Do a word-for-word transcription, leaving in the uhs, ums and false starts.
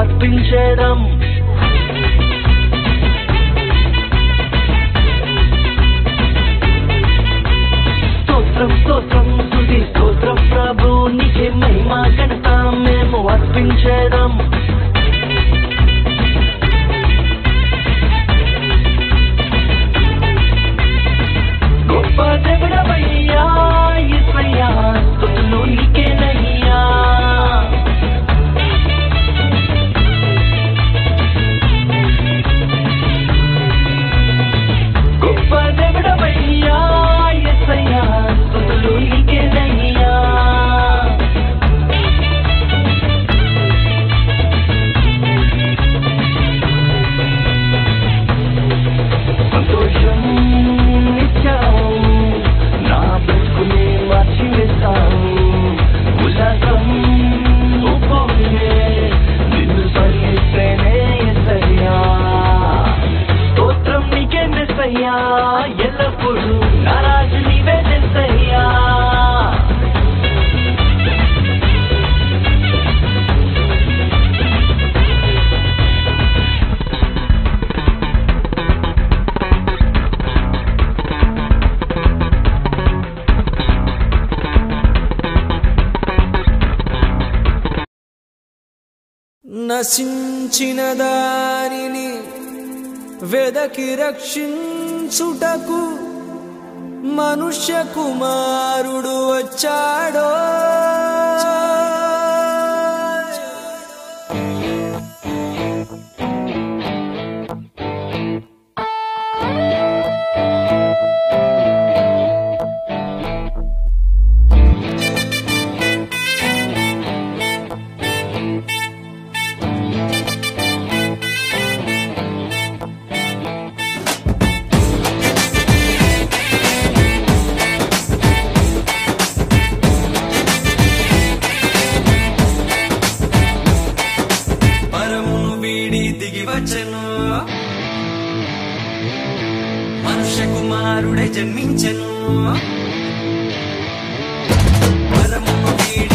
అర్పించేదం స్తోత్రం స్తోత్రం స్తుతి స్తోత్రం ప్రభు నీకే మహిమ ఘనత మేము అర్పించేదం గొప్ప దేవుడవయ్యా యేసయ్యా స్తుతులు నీకేనయ్యా గొప్ప దేవుడవయ్యా యేసయ్యా స్తుతులు నీకేనయ్యా సంతోషం ఇచ్చావు నా బ్రతుకునే మార్చివేస్తావు ఉల్లాసం ఉప్పొంగే నిన్ను స్మరిస్తేనే యేసయ్యా స్తోత్రం నీకే యేసయ్యా ఎల్లప్పుడూ నా రాజు నీవే యేసయ్యా నశించిన దానిని వెదకి రక్షించుటకు మనుష్య కుమారుడు వచ్చాడో మనుష్య కుమారుడే జన్మించెను పరమును వీడి